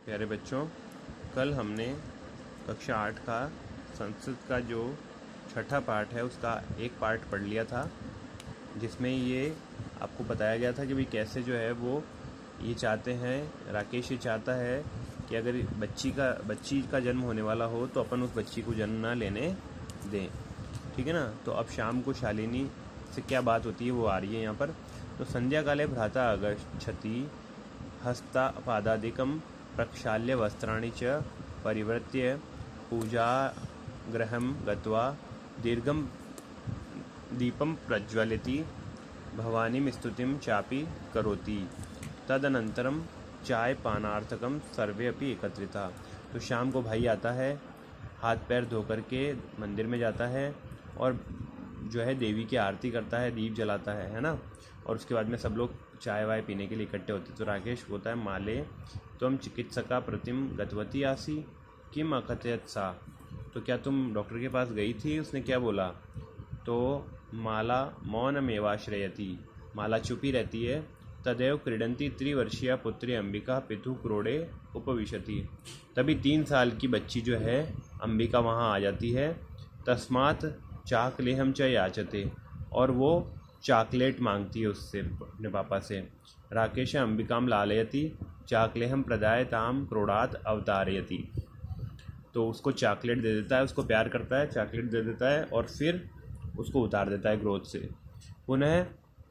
प्यारे बच्चों, कल हमने कक्षा 8 का संस्कृत का जो छठा पाठ है उसका एक पार्ट पढ़ लिया था, जिसमें ये आपको बताया गया था कि भाई कैसे जो है वो ये चाहते हैं, राकेश ये चाहता है कि अगर बच्ची का जन्म होने वाला हो तो अपन उस बच्ची को जन्म ना लेने दें। ठीक है ना। तो अब शाम को शालिनी से क्या बात होती है वो आ रही है यहाँ पर। तो संध्या काले भ्राता आगच्छति हस्तापादादिकं प्रक्षाल्य वस्त्राणि च परिवर्त्य पूजागृहं गत्वा दीर्घं दीपं प्रज्वलति भवानीं स्तुतिं चापि करोति। तदनन्तरं चाय पानार्थकं सर्वे अपि एकत्रिता। तो शाम को भाई आता है, हाथ पैर धो करके मंदिर में जाता है और जो है देवी की आरती करता है, दीप जलाता है ना। और उसके बाद में सब लोग चाय वाय पीने के लिए इकट्ठे होते। तो राकेश होता है, माले तुम चिकित्सका प्रतिम गतवती आसी किम अकथयत सा। तो क्या तुम डॉक्टर के पास गई थी? उसने क्या बोला? तो माला मौनमेवाश्रयति, माला चुपी रहती है। तदेव क्रीडंती त्रिवर्षीया पुत्री अंबिका पितु क्रोड़े उपविशति। तभी 3 साल की बच्ची जो है अंबिका वहाँ आ जाती है। तस्मात् चाकलेहम च याचते, और वो चॉकलेट मांगती है उससे, अपने पापा से। राकेश अंबिकाम लालयति चाकलेहम प्रदाय ताम क्रोड़ात अवतारयति। तो उसको चॉकलेट दे देता है, उसको प्यार करता है, चॉकलेट दे देता है और फिर उसको उतार देता है गोद से। पुनः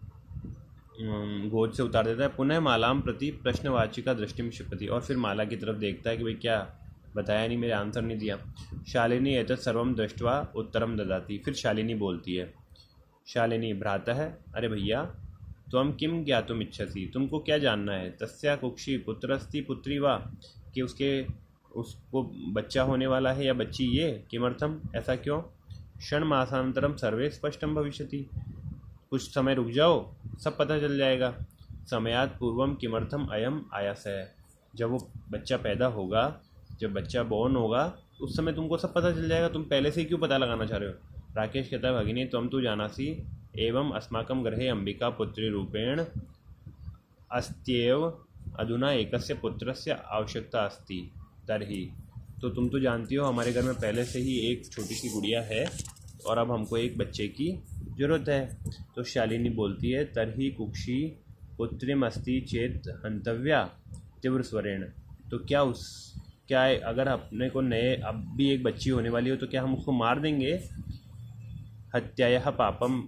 गोद से उतार देता है। पुनः मालाम प्रति प्रश्नवाचिका दृष्टिम क्षिपति, और फिर माला की तरफ देखता है कि भाई क्या बताया नहीं, मेरे आंसर नहीं दिया। शालिनी एतत् सर्वम दृष्ट्वा उत्तरम ददाति। फिर शालिनी बोलती है, शालिनी भ्रातः, अरे भैया त्वं किम ज्ञातुम इच्छसि, तुमको क्या जानना है? तस्या कुक्षी पुत्रस्ति पुत्री वा, कि उसको बच्चा होने वाला है या बच्ची ये? किमर्थम, ऐसा क्यों? क्षण मासांतरम सर्वे स्पष्टम भविष्यति, कुछ समय रुक जाओ, सब पता चल जाएगा। समयात पूर्वम किमर्थम अयम आयास है, जब वो बच्चा पैदा होगा, जब बच्चा बॉर्न होगा उस समय तुमको सब पता चल जाएगा, तुम पहले से ही क्यों पता लगाना चाह रहे हो? राकेश कहता है, भगिनी त्वं तु जानासि एवं अस्माकं गृहे अंबिका पुत्री रूपेण अस्त्येव अधुना एकस्य पुत्रस्य आवश्यकता अस्ति तर्हि। तो तुम तो जानती हो हमारे घर में पहले से ही एक छोटी सी गुड़िया है और अब हमको एक बच्चे की जरूरत है। तो शालिनी बोलती है, तर्हि कुक्षी पुत्रीमस्ति चेत हंतव्या तीव्र स्वरेण। तो क्या अगर अपने को अब भी एक बच्ची होने वाली हो तो क्या हम उसको मार देंगे? हत्यायाः पापम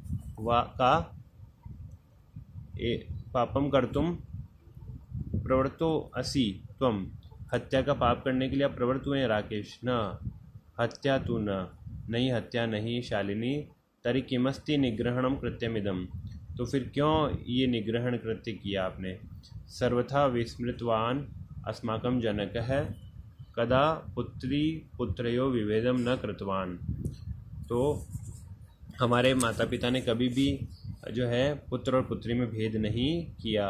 पापम कर्तुम प्रवृत्तो असि त्वम। हत्या का पाप करने के लिए आप प्रवृत्त हुए हैं राकेश। न हत्या तू न, नहीं हत्या नहीं शालिनी। तरी किमस्ति निग्रहणम कृत्यमिदम, तो फिर क्यों ये निग्रहण कृत्य किया आपने? सर्वथा विस्मृतवान अस्माकं जनकः कदा पुत्री पुत्रयो विभेदम न कृतवान। तो हमारे माता पिता ने कभी भी जो है पुत्र और पुत्री में भेद नहीं किया।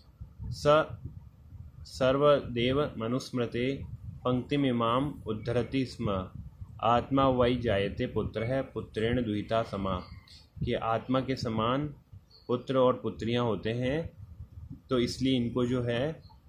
सर्वदेव मनुस्मृते पंक्तिमिमाम उद्धरति स्म, आत्मा वै जायते पुत्र है पुत्रेण दुहिता समा। कि आत्मा के समान पुत्र और पुत्रियां होते हैं, तो इसलिए इनको जो है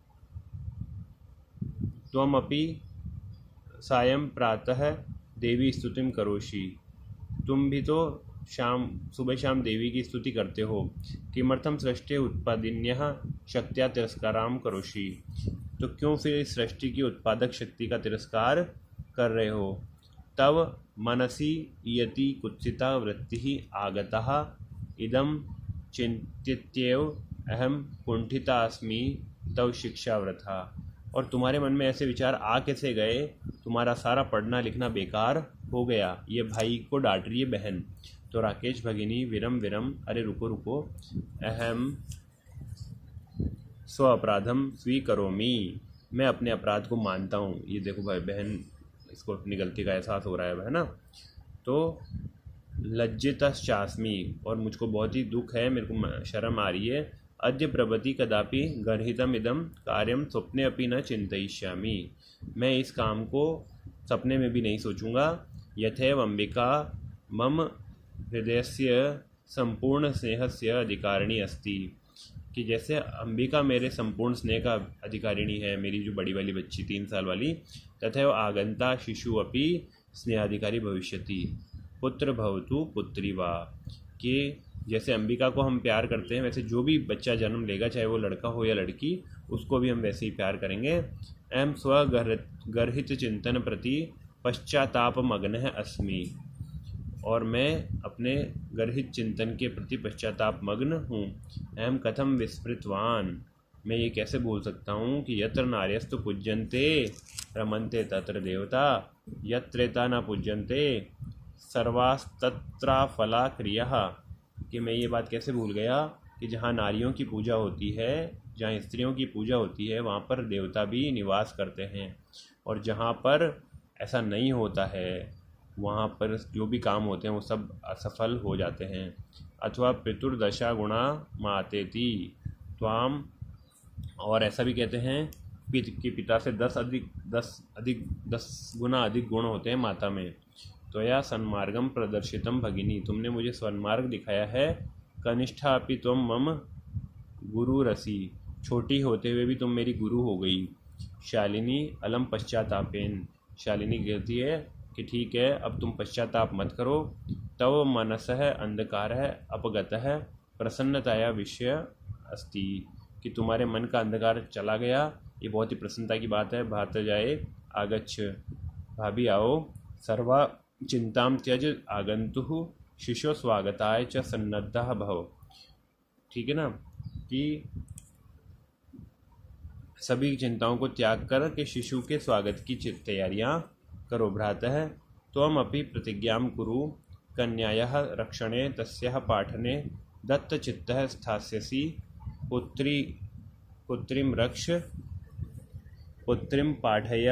त्वमपि सायं प्रातः देवी स्तुतिम करोषि, तुम भी तो सुबह शाम देवी की स्तुति करते हो। किमर्थम सृष्टि उत्पादिन्यः शक्त्या तिरस्काराम करोषि, तो क्यों फिर इस सृष्टि की उत्पादक शक्ति का तिरस्कार कर रहे हो? तव मनसि यति कुत्सिता वृत्तिः आगतः इदं चिन्त्येव अहम कुंठिता अस्मि तव शिक्षा वृथा। और तुम्हारे मन में ऐसे विचार आ कैसे गए? तुम्हारा सारा पढ़ना लिखना बेकार हो गया। ये भाई को डांट रही है बहन। तो राकेश, भगिनी विरम विरम, अरे रुको रुको, अहम स्व अपराधम स्वीकरोमि, मैं अपने अपराध को मानता हूँ। ये देखो भाई बहन, इसको अपनी गलती का एहसास हो रहा है ना। तो लज्जितश्चास्मि, और मुझको बहुत ही दुख है, मेरे को शर्म आ रही है। अद्य प्रभृति कदापि गर्हितमिदं कार्यं स्वप्ने अपि न चिन्तयिष्यामि, मैं इस काम को सपने में भी नहीं सोचूंगा। यथैव अंबिका मम हृदयस्य संपूर्ण स्नेहस्य अधिकारिणी अस्ति, कि जैसे अंबिका मेरे संपूर्ण स्नेह का अधिकारिणी है, मेरी जो बड़ी वाली बच्ची 3 साल वाली, तथा आगंता शिशु अपि स्नेहाधिकारी भविष्यति पुत्र भवतु पुत्री वा, कि जैसे अंबिका को हम प्यार करते हैं वैसे जो भी बच्चा जन्म लेगा, चाहे वो लड़का हो या लड़की, उसको भी हम वैसे ही प्यार करेंगे। एम स्वगर्हित चिंतन प्रति पश्चातापमग्न अस्मि, और मैं अपने गर्हित चिंतन के प्रति पश्चातापमग्न हूँ। अहम कथम विस्मृतवान, मैं ये कैसे भूल सकता हूँ कि यत्र नार्यस्तु पूज्यन्ते रमन्ते तत्र देवता, यत्रेता न पूज्यन्ते सर्वास्तत्रा फला क्रिया, कि मैं ये बात कैसे भूल गया कि जहाँ नारियों की पूजा होती है, जहाँ स्त्रियों की पूजा होती है, वहाँ पर देवता भी निवास करते हैं, और जहाँ पर ऐसा नहीं होता है वहाँ पर जो भी काम होते हैं वो सब असफल हो जाते हैं। अथवा पितुर्दशा गुणा मातेति त्वाम, और ऐसा भी कहते हैं कि पिता से 10 गुना अधिक गुण होते हैं माता में। त्वया सन्मार्गम प्रदर्शितम भगिनी, तुमने मुझे सन्मार्ग दिखाया है। कनिष्ठा अपि त्वम मम गुरु रसी, छोटी होते हुए भी तुम मेरी गुरु हो गई। शालिनी अलम पश्चातापेन, शालिनी कहती है कि ठीक है अब तुम पश्चाताप मत करो। तव मनसः अंधकारः अपगतः प्रसन्नताया विषय अस्ति, कि तुम्हारे मन का अंधकार चला गया, ये बहुत ही प्रसन्नता की बात है। भात जाए आगच्छ, भाभी आओ। सर्वा चिंताम त्यज आगंतुः शिशो स्वागताय च सन्नद्धः भव, ठीक है ना, कि सभी चिंताओं को त्याग कर के शिशु के स्वागत की तैयारियां करो। भ्रातः त्वम अपि प्रतिज्ञां कुरु कन्यायाः रक्षणे तस्याः पाठने दत्तचित्तः स्थास्यसि। पुत्रीं रक्ष पुत्रीं पाठय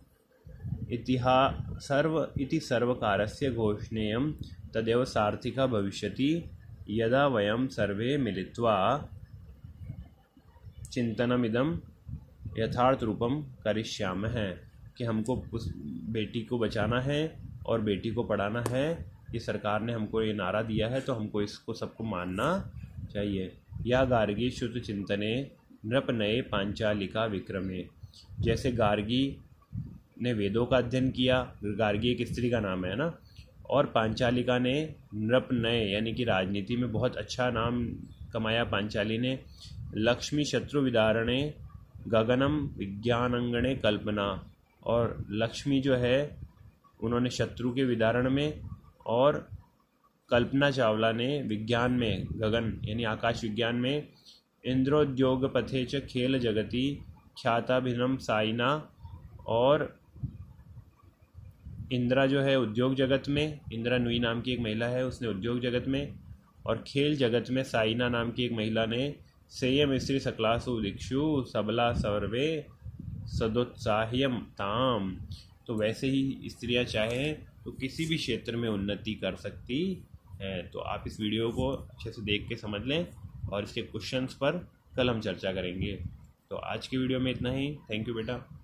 इति सर्वकारस्य घोषणेयं तदेव सार्थिका भविष्यति, यदा वयं सर्वे मिलित्वा चिंतनमिदं यथार्थ रूपम करिष्यामः, कि हमको उस बेटी को बचाना है और बेटी को पढ़ाना है। ये सरकार ने हमको ये नारा दिया है तो हमको इसको सबको मानना चाहिए। या गार्गी श्रुत चिंतने नृप नये पांचालिका विक्रमे, जैसे गार्गी ने वेदों का अध्ययन किया, गार्गी एक स्त्री का नाम है ना, और पांचालिका ने नृप नये यानी कि राजनीति में बहुत अच्छा नाम कमाया पांचाली ने। लक्ष्मी शत्रु विदारणे गगनम विज्ञानंगणे कल्पना, और लक्ष्मी जो है उन्होंने शत्रु के विदारण में, और कल्पना चावला ने विज्ञान में, गगन यानी आकाश विज्ञान में। इंद्रोद्योग पथे च खेल जगति ख्याताभिनम साइना, और इंद्रा जो है उद्योग जगत में, इंद्रा नुई नाम की एक महिला है, उसने उद्योग जगत में, और खेल जगत में साइना नाम की एक महिला ने सेयम स्त्री सकलासु दिक्षु सबला सर्वे सदोत्साह्यम ताम, तो वैसे ही स्त्रियां चाहें तो किसी भी क्षेत्र में उन्नति कर सकती हैं। तो आप इस वीडियो को अच्छे से देख के समझ लें, और इसके क्वेश्चंस पर कल हम चर्चा करेंगे। तो आज की वीडियो में इतना ही। थैंक यू बेटा।